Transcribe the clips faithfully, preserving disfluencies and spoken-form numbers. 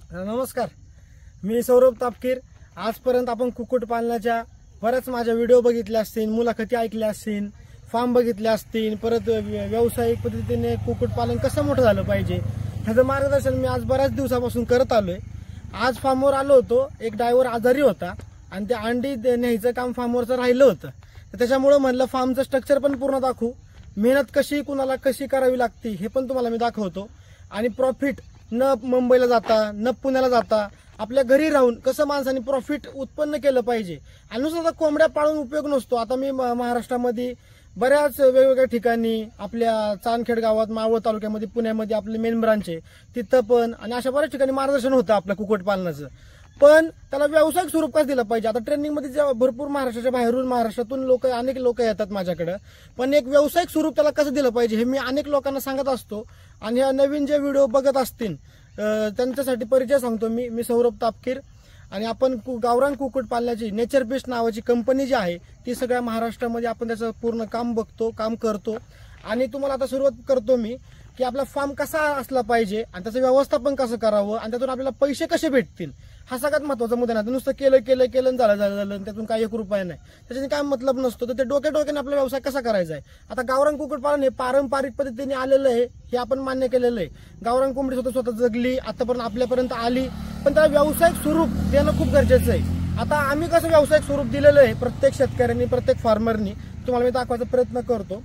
नमस्कार, मी सौरभ तापकीर। आजपर्यंत आपण कुक्कुटपालनाच्या बऱ्याच माझ्या व्हिडिओ बघितले असतील, मुलाखती ऐकल्या असतील, फार्म बघितले असतील, परत व्यावसायिक पद्धतीने कुक्कुटपालन कसं मोठं झालं पाहिजे ह्याचं मार्गदर्शन मी आज बऱ्याच दिवसापासून करत आलोय। आज फार्मवर आलो होतो, एक ड्रायव्हर आजारी होता आणि ते अंडी न्यायचं काम फार्मवरचं राहिलं होतं, तर त्याच्यामुळे म्हणलं फार्मचं स्ट्रक्चर पण पूर्ण दाखवू, मेहनत कशी कुणाला कशी करावी लागते हे पण तुम्हाला मी दाखवतो आणि प्रॉफिट न मुंबईला जाता न पुण्याला जाता आपल्या घरी राहून कसं माणसाने प्रॉफिट उत्पन्न केलं पाहिजे। आणि नुसतं कोंबड्या पाळून उपयोग नसतो। आता मी महाराष्ट्रामध्ये बऱ्याच वेगवेगळ्या ठिकाणी आपल्या चांदखेड गावात, मावळ तालुक्यामध्ये, पुण्यामध्ये आपले मेन ब्रांच आहे तिथं पण, आणि अशा बऱ्याच ठिकाणी मार्गदर्शन होतं आपल्या कुक्कुटपालनाचं। पण त्याला व्यावसायिक स्वरूप कसं दिलं पाहिजे। आता ट्रेनिंगमध्ये जे भरपूर महाराष्ट्राच्या बाहेरून महाराष्ट्रातून लोक अनेक लोक येतात माझ्याकडे, पण एक व्यावसायिक स्वरूप त्याला कसं दिलं पाहिजे हे मी अनेक लोकांना सांगत असतो। आणि ह्या नवीन जे व्हिडिओ बघत असतील त्यांच्यासाठी परिचय सांगतो मी मी सौरभ तापकीर। आणि आपण गावरान कुक्कुटपालनाची नेचर बेस्ट नावाची कंपनी जी आहे ती सगळ्या महाराष्ट्रामध्ये आपण त्याचं पूर्ण काम बघतो, काम करतो। आणि तुम्हाला आता सुरुवात करतो मी की आपला फार्म कसा असला पाहिजे आणि त्याचं व्यवस्थापन कसं करावं आणि त्यातून आपल्याला पैसे कसे भेटतील हा सगळ्यात महत्वाचा मुद्दा नाही। नुसतं केलं केलं केलं झालं झालं झालं त्यातून काही एक रुपया नाही, त्याच्याने काय मतलब नसतो। तर ते डोक्या डोक्याने आपला व्यवसाय कसा करायचा आहे। आता गावरान कुक्कुटपालन हे पारंपरिक पद्धतीने आलेलं आहे, हे आपण मान्य केलेलं आहे। गावरान कोंबडी स्वतः स्वतः जगली, आतापर्यंत आपल्यापर्यंत आली, पण त्याला व्यावसायिक स्वरूप देणं खूप गरजेचं आहे। आता आम्ही कसं व्यावसायिक स्वरूप दिलेलं आहे प्रत्येक शेतकऱ्यांनी, प्रत्येक फार्मरनी, तुम्हाला मी दाखवायचा प्रयत्न करतो।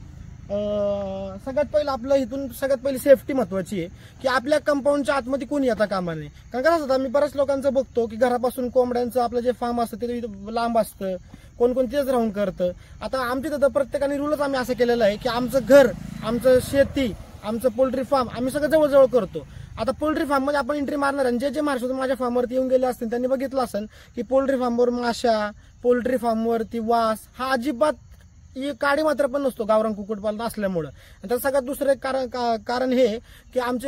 सगळ्यात पहिलं आपलं इथून सगळ्यात पहिली सेफ्टी महत्वाची आहे की आपल्या कंपाऊंडच्या आतमध्ये कोणी येता कामा नये। कारण कसं होतं, मी बऱ्याच लोकांचं बघतो की घरापासून कोंबड्यांचं आपलं जे फार्म असतं ते लांब असतं, कोण कोण तिथेच राहून करतं। आता आमच्या तिथं प्रत्येकाने रूलच आम्ही असं केलेलं आहे की आमचं घर, आमचं शेती, आमचं पोल्ट्री फार्म आम्ही सगळं जवळजवळ करतो। आता पोल्ट्री फार्म मध्ये आपण एंट्री मारणार आणि जे जे महाराष्ट्रातून माझ्या फार्मवरती येऊन गेले असतील त्यांनी बघितलं असेल की पोल्ट्री फार्मवर माशा, पोल्ट्री फार्मवरती वास हा अजिबात ही काडी मात्र पण नसतो गावरान कुक्कुटपालन असल्यामुळं। आणि त्याचं सगळ्यात दुसरं एक कारण कारण हे की आमचे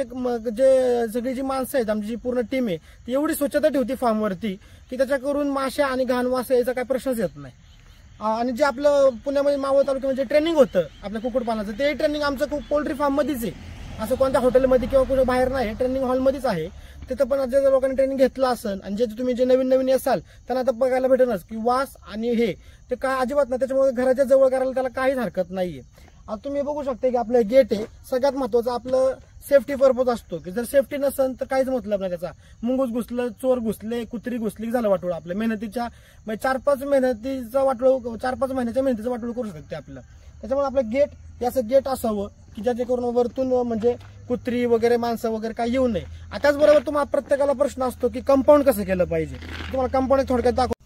जे सगळी जी माणसं आहेत, आमची जी पूर्ण टीम आहे ती एवढी स्वच्छता ठेवती फार्मवरती की त्याच्याकरून माशा आणि घाण वास याचा काही प्रश्नच येत नाही। आणि जे आपलं पुण्यामध्ये मावळ तालुक्यामध्ये ट्रेनिंग होतं आपल्या कुक्कुटपालनाचं, ते ट्रेनिंग आमचं खूप पोल्ट्री फार्म मध्येच आहे, असं कोणत्या हॉटेलमध्ये किंवा कुठे बाहेर नाही, ट्रेनिंग हॉलमध्येच आहे। तिथं पण जे लोकांनी ट्रेनिंग घेतलं असेल आणि जे तुम्ही जे नवीन नवीन असाल त्यांना आता बघायला भेटेलच की वास आणि हे ते काय अजिबात नाही, त्याच्यामुळे घराच्या जवळ करायला त्याला काहीच हरकत नाहीये। आता तुम्ही बघू शकता की आपलं गेट आहे, सगळ्यात महत्वाचं आपलं सेफ्टी पर्पज असतो की जर सेफ्टी नसेल तर काहीच मतलब नाही त्याचा। मुंगूस घुसलं, चोर घुसले, कुत्री घुसली झालं वाटोळ आपलं मेहनतीच्या म्हणजे चार पाच मेहनतीचा वाटोळ चार पाच महिन्याच्या मेहनतीचं वाटोळ करू शकते आपलं। त्याच्यामुळे आपलं गेट याचं गेट असावं की ज्याच्याकरून वरतून म्हणजे कुत्री वगैरे माणसं वगैरे काही येऊ नये। त्याचबरोबर तुम्हाला प्रत्येकाला प्रश्न असतो की कंपाऊंड कसं केलं पाहिजे, तुम्हाला कंपाऊंड थोडक्यात दाखव।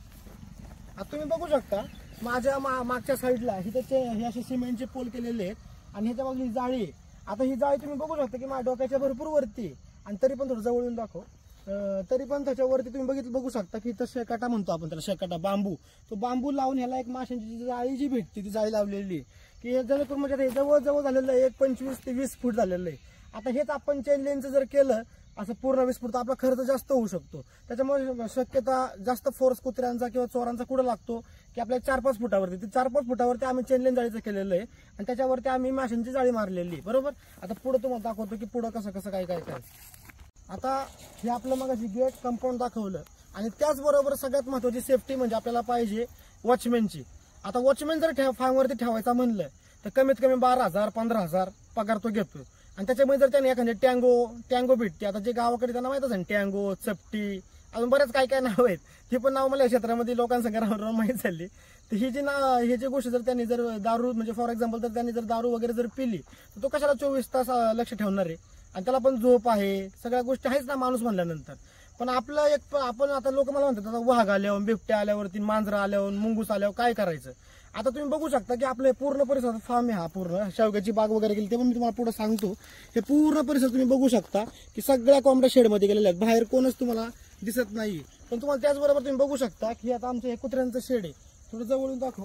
आता तुम्ही बघू शकता माझ्या मागच्या साईडला ही त्याचे हे असे सिमेंटचे पोल केलेले आहेत आणि ह्याच्या बाजूला ही जाळी आहे। आता ही जाळी तुम्ही बघू शकता की माझ्या डोक्याच्या भरपूर वरती आहे आणि तरी पण थोडं जवळून दाखव, तरी पण त्याच्यावरती तुम्ही बघितलं बघू शकता की इथं शेकाटा म्हणतो आपण त्याला, शेकाटा बांबू, तो बांबू लावून ह्याला एक माशांची जाळी जी भेटते ती जाळी लावलेली आहे की हे जर म्हणजे जवळ जवळ झालेलं आहे एक पंचवीस ते वीस फूट झालेलं आहे। आता हेच आपण चेन लेनचं जर केलं असं पूर्ण वीस फूट तर आपला खर्च जास्त होऊ शकतो। त्याच्यामुळे शक्यता जास्त फोर्स कुत्र्यांचा किंवा चोरांचा कुठं लागतो की आपल्या चार पाच फुटावरती चार पाच फुटावरती आम्ही चेन लेन जाळीचं केलेलं आहे आणि त्याच्यावरती आम्ही माशांची जाळी मारलेली आहे, बरोबर। आता पुढे तुम्हाला दाखवतो की पुढं कसं कसं काय काय काय। आता हे आपलं मग गेट कंपाऊंड दाखवलं आणि त्याचबरोबर सगळ्यात महत्वाची सेफ्टी म्हणजे आपल्याला पाहिजे वॉचमॅनची। आता वॉचमॅन जर ठेव फार्मवरती ठेवायचा म्हणलं तर कमीत कमी बारा हजार पंधरा हजार पगार तो घेतो। आणि त्याच्यामुळे जर त्याने एखाद्या टँगो टँगो भेटते, आता जे गावाकडे त्यांना माहितच आहे टँगो, चपटी, अजून बरेच काय काय नाव आहेत, ती पण नाव मला या क्षेत्रामध्ये लोकांसंग राहून माहीत झाली। तर ही जी नाव हे जी गोष्ट जर त्यांनी जर दारू म्हणजे फॉर एक्झाम्पल तर त्यांनी जर दारू वगैरे जर पिली तर तो कशाला चोवीस तास लक्ष ठेवणार आहे आणि त्याला पण झोप आहे, सगळ्या गोष्टी आहेच ना माणूस म्हणल्यानंतर। पण आपलं एक आपण आता लोक मला म्हणतात आता वाघ आल्यावर, बिबट्या आल्यावरती, मांजरं आल्यावर, मुंगूस आल्यावर काय करायचं। आता तुम्ही बघू शकता की आपलं पूर्ण परिसर फार्म आहे, हा पूर्ण शेवग्याची बाग वगैरे केली ते पण मी तुम्हाला पुढे सांगतो। हे पूर्ण परिसर तुम्ही बघू शकता की सगळ्या कोंबड्या शेडमध्ये गेलेल्या आहेत, बाहेर कोणच तुम्हाला दिसत नाही। पण तुम्हाला त्याचबरोबर तुम्ही बघू शकता की आता आमचं हे कुत्र्यांचं शेड आहे, थोडं जवळून दाखव।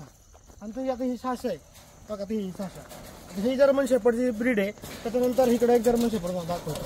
आणि आता ही साशा आहे बघा, ही साशा ही जर्मन शेपर्डची ब्रीड आहे। त्याच्यानंतर इकडे एक जर्मन शेपर्ड मला दाखवतो,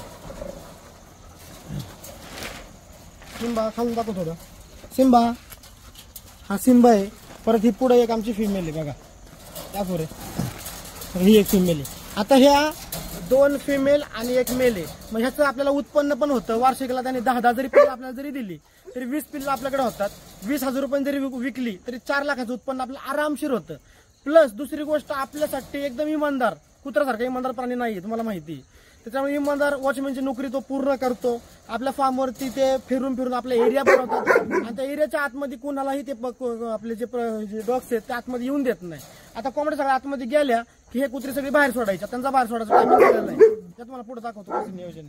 सिम्बा खालून दाखव थोडं, सिम्बा हा सिम्बा आहे। परत ही पुढे एक आमची फिमेल आहे बघा, दाखव रे, ही एक फिमेल आहे। आता ह्या दोन फिमेल आणि एक मेल आहे. मग ह्याचं आपल्याला उत्पन्न पण होतं. वार्षिकला त्याने दहा दहा जरी पिल्लं आपल्याला जरी दिली तरी वीस पिल्लं आपल्याकडे होतात. वीस हजार रुपये जरी विकली तरी चार लाखाचं उत्पन्न आपल्याला आरामशीर होतं. प्लस दुसरी गोष्ट, आपल्यासाठी एकदम इमानदार, कुत्र्यासारखा इमानदार प्राणी नाही, तुम्हाला माहिती. त्याच्यामुळे इमानदार वॉचमॅनची नोकरी तो पूर्ण करतो. आपल्या फार्मवरती ते फिरून फिरून आपला एरिया बनवतात आणि त्या एरियाच्या आतमध्ये कुणालाही ते आपले जे डॉग्स आहेत ते आतमध्ये येऊन देत नाही. आता कोंबड्या सगळ्या आतमध्ये गेल्या की हे कुत्री सगळी बाहेर सोडायच्या, त्यांचा बाहेर सोडायचा टायमिंग झालेला नाही. त्या तुम्हाला पुढे दाखवतो कसं नियोजन आहे.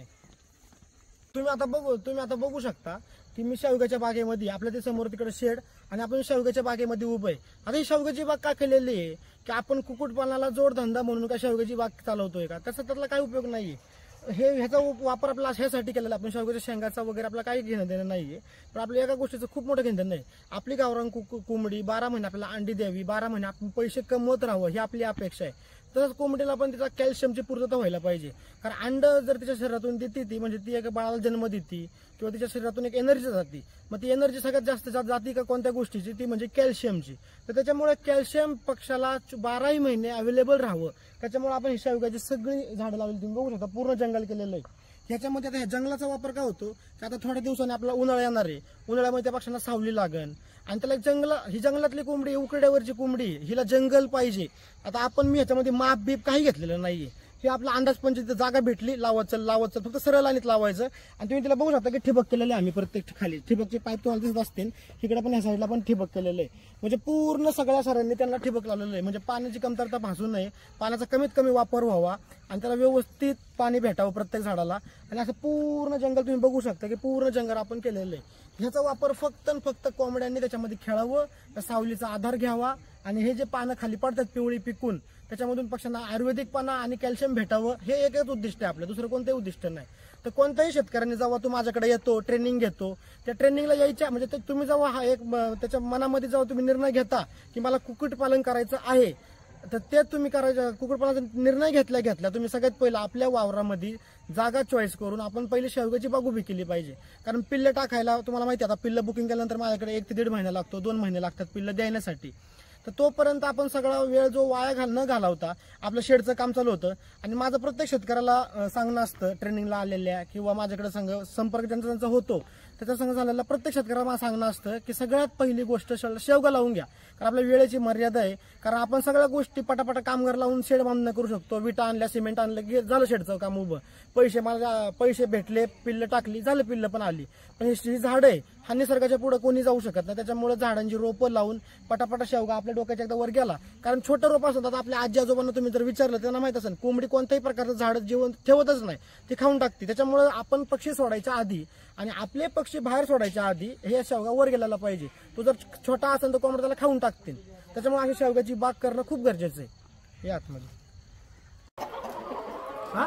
तुम्ही आता बघू तुम्ही आता बघू शकता की मी शेवग्याच्या बागेमध्ये, आपल्या ते समोर तिकडे शेड आणि आपण शेवग्याच्या बागेमध्ये उभं आहे. आता ही शेवग्याची बाग का केलेली आहे की आपण कुक्कुटपालनाला जोडधंदा म्हणून का शेवग्याची बाग चालवतोय का? तसं त्यातला काही उपयोग नाहीये. हे ह्याचा वापर आपला ह्यासाठी केलेला, आपण शेवग्याच्या शेंगाचा वगैरे आपला काही घेणं देणं नाहीये. पण आपल्या एका गोष्टीचं खूप मोठं घेणं देणं नाही. आपली गावरान कोंबडी बारा महिने आपल्याला अंडी द्यावी, बारा महिने आपण पैसे कमवत राहावं ही आपली अपेक्षा आहे. तसंच कोंबडीला पण तिचा कॅल्शियमची पूर्तता व्हायला पाहिजे. कारण अंड जर तिच्या शरीरातून देते ती म्हणजे ती एका बाळाला जन्म देते किंवा तिच्या शरीरातून एक एनर्जी जाते. मग ती एनर्जी सगळ्यात जास्त जाती का कोणत्या गोष्टीची? ती म्हणजे कॅल्शियमची. तर त्याच्यामुळे कॅल्शियम पक्षाला बाराही महिने अवेलेबल राहावं, त्याच्यामुळे आपण ही शेवग्याची सगळी झाडं लावली. तुम्ही बघू शकता पूर्ण जंगल केलेलं आहे. ह्याच्यामध्ये आता ह्या जंगलाचा वापर काय होतो की आता थोड्या दिवसांनी आपल्याला उन्हाळा येणार आहे. उन्हाळ्यामध्ये त्या पक्षांना सावली लागन आणि त्याला जंगल, ही जंगलातली कोंबडी, उकड्यावरची कोंबडी, हिला जंगल पाहिजे. आता आपण मी ह्याच्यामध्ये माप बीप काही घेतलेलं नाहीये. हे आपला अंदाज पण जिथे जागा भेटली लावायचं लावायचं फक्त सरळ लाईनीत लावायचं. आणि तुम्ही तिला बघू शकता की ठिबक केलेले आम्ही प्रत्येक खाली ठिबकचे पाईप तुम्हाला दिसत असतील. इकडे पण या साईडला पण ठिबक केलेलं आहे. म्हणजे पूर्ण सगळ्या सरांनी त्यांना ठिबक लावलेलं आहे. म्हणजे पाण्याची कमतरता भासू नये, पाण्याचा कमीत कमी वापर व्हावा आणि त्याला व्यवस्थित पाणी भेटावं प्रत्येक झाडाला. आणि असं पूर्ण जंगल तुम्ही बघू शकता की पूर्ण जंगल आपण केलेलं आहे. ह्याचा वापर फक्त आणि फक्त कोंबड्यांनी त्याच्यामध्ये खेळावं, त्या सावलीचा आधार घ्यावा आणि हे जे पानं खाली पडतात पिवळी पिकून त्याच्यामधून पक्ष्यांना आयुर्वेदिक पाना आणि कॅल्शियम भेटावं, हे एकच उद्दिष्ट आहे आपलं, दुसरं कोणतंही उद्दिष्ट नाही. तर कोणत्याही शेतकऱ्यांनी जेव्हा तू माझ्याकडे येतो, ट्रेनिंग घेतो, त्या ट्रेनिंगला यायच्या म्हणजे तुम्ही जेव्हा हा एक त्याच्या मनामध्ये जेव्हा तुम्ही निर्णय घेता की मला कुक्कुटपालन करायचं आहे, तर ते तुम्ही करायचं कुक्कुटपालनाचा निर्णय घेतल्या घेतल्या तुम्ही सगळ्यात पहिला आपल्या वावरामध्ये जागा चॉईस करून आपण पहिली शेवग्याची बाग उभी केली पाहिजे. कारण पिल्लं टाकायला तुम्हाला माहिती आहे, आता पिल्लं बुकिंग केल्यानंतर माझ्याकडे एक ते दीड महिना लागतो, दोन महिने लागतात पिल्लं देण्यासाठी. तर तोपर्यंत आपण सगळा वेळ जो वाया घाल न घालवता आपलं शेडचं काम चालू होतं. आणि माझं प्रत्येक शेतकऱ्याला सांगणं असतं, ट्रेनिंगला आलेल्या किंवा माझ्याकडे संघ संपर्क ज्यांचा त्यांचा होतो त्याचा संघ झालेला प्रत्येक शेतकऱ्याला मला सांगणं असतं की सगळ्यात पहिली गोष्ट शेवगा लावून घ्या. कारण आपल्या वेळेची मर्यादा आहे. कारण आपण सगळ्या गोष्टी पटापटा कामगार लावून शेड बांधणं करू शकतो. विटा आणल्या, सिमेंट आणलं की झालं शेडचं काम उभं. पैसे मला पैसे भेटले, पिल्लं टाकली, झालं पिल्लं पण आली. पण ही झाड आहे, हा निसर्गाच्या पुढे कोणी जाऊ शकत नाही. त्याच्यामुळे झाडांची रोपं लावून पटापटा शेवगा आपल्या डोक्याच्या एकदा वर गेला. कारण छोटं रोप असतात, आपल्या आजी आजोबांना तुम्ही जर विचारलं त्यांना माहित असेल कोंबडी कोणत्याही प्रकारचं झाड जीवन ठेवतच नाही, ती खाऊन टाकते. त्याच्यामुळे आपण पक्षी सोडायच्या आधी आणि आपले पक्षी बाहेर सोडायच्या आधी हे शेवगा वर गेलेला पाहिजे. तो जर छोटा असेल तर कोंबड्या त्याला खाऊन टाकतील. त्याच्यामुळे अशी शेवग्याची बाग करणं खूप गरजेचं आहे. हे आतमध्ये हा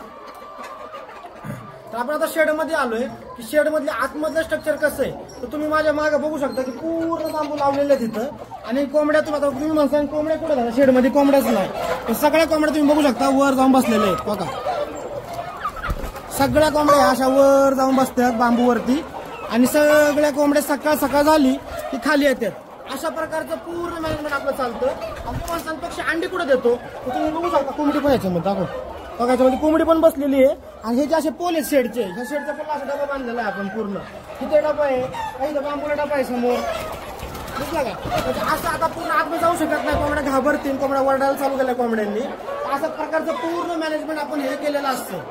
तर आपण आता शेड मध्ये आलोय की शेड मधले आतमधलं स्ट्रक्चर कसं आहे तर तुम्ही माझ्या मागे बघू शकता की पूर्ण बांबू लावलेले आहेत तिथं. आणि कोंबड्या तुम्ही आता तुम्ही म्हणता कोंबड्या कुठे झाल्या, शेड मध्ये कोंबड्याच नाही. तर सगळ्या कोंबड्या तुम्ही बघू शकता वर जाऊन बसलेले आहेत. बघा सगळ्या कोंबड्या अशा वर जाऊन बसतात बांबूवरती आणि सगळ्या कोंबड्या सकाळ सकाळ झाली की खाली येतात. अशा प्रकारचं पूर्ण मॅनेजमेंट आपलं चालतं. आणि माणसांना पक्षी अंडी कुठे देतो तर तुम्ही बघू शकता कोंबडी पण याच्यामध्ये दाखव बघा, याच्यामध्ये कोंबडी पण बसलेली आहे. आणि हे जे असे पोल आहेत शेडचे, ह्या शेडचा पण असा डबा बांधलेला आहे आपण पूर्ण. तिथे डबा आहे, काही बांबूला डबा आहे समोर, दिसला का? असं आता पूर्ण आतमध्ये जाऊ शकत नाही, कोंबड्या घाबरतील, कोंबड्या वरडायला चालू केल्या कोंबड्यांनी. अशा प्रकारचं पूर्ण मॅनेजमेंट आपण हे केलेलं असतं.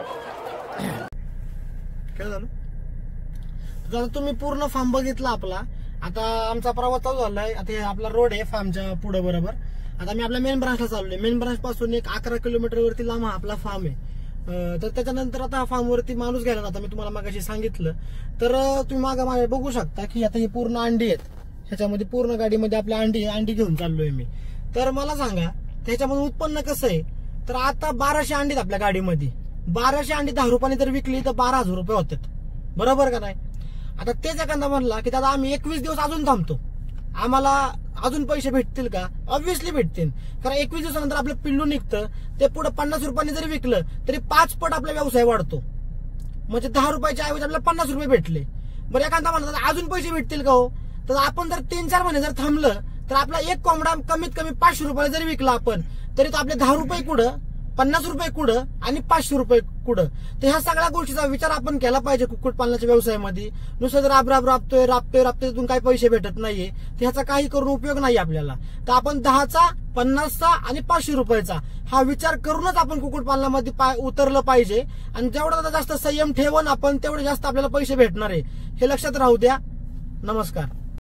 काय झालं जर तुम्ही पूर्ण फार्म बघितला आपला, आता आमचा प्रवास चालू झालाय. आता हे आपला रोड आहे फार्मच्या पुढे बरोबर. आता मी आपल्या मेन ब्रांचला चाललोय. मेन ब्रांच पासून एक अकरा किलोमीटर वरती लांब हा आपला फार्म आहे. तर त्याच्यानंतर आता हा फार्म वरती माणूस घ्यायला आता मी तुम्हाला मागाशी सांगितलं. तर तुम्ही मागा मागे बघू शकता की आता ही पूर्ण अंडी आहेत, ह्याच्यामध्ये पूर्ण गाडीमध्ये आपल्या अंडी अंडी घेऊन चाललोय मी. तर मला सांगा त्याच्यामध्ये उत्पन्न कसं आहे. तर आता बाराशे अंडी आपल्या गाडीमध्ये, बाराशे अंडी दहा रुपयाने जर विकली तर बारा हजार रुपये होतात, बरोबर का नाही? आता तेच एखादा म्हणला की दादा आम्ही एकवीस दिवस अजून थांबतो, आम्हाला अजून पैसे भेटतील का? ऑब्व्हियसली भेटतील. कारण एकवीस दिवसानंतर आपलं पिल्लू निघतं, ते पुढे पन्नास रुपयांनी जरी विकलं तरी पाच पट आपला व्यवसाय वाढतो. म्हणजे दहा रुपयाच्या ऐवजी आपल्याला पन्नास रुपये भेटले. बरं एखादा म्हणतात अजून पैसे भेटतील का हो? तर आपण जर तीन चार महिने जर थांबलं तर आपला एक कोंबडा कमीत कमी पाचशे रुपयाला जरी विकला आपण तरी तो आपले दहा रुपये कुठं पन्नास रुपये कुठं आणि पाचशे रुपये कुठं. तर ह्या सगळ्या गोष्टीचा विचार आपण केला पाहिजे कुक्कुटपालनाच्या व्यवसायामध्ये. नुसतं जर राब राब राबतोय राबतोय राबतोय त्यातून काही पैसे भेटत नाहीये, तर ह्याचा काही करून उपयोग नाही आपल्याला. तर आपण दहाचा, पन्नासचा आणि पाचशे रुपयाचा हा विचार करूनच आपण कुक्कुटपालनामध्ये उतरलं पाहिजे. आणि जेवढा जास्त संयम ठेवून आपण तेवढे जास्त आपल्याला पैसे भेटणार आहे, हे लक्षात राहू द्या. नमस्कार.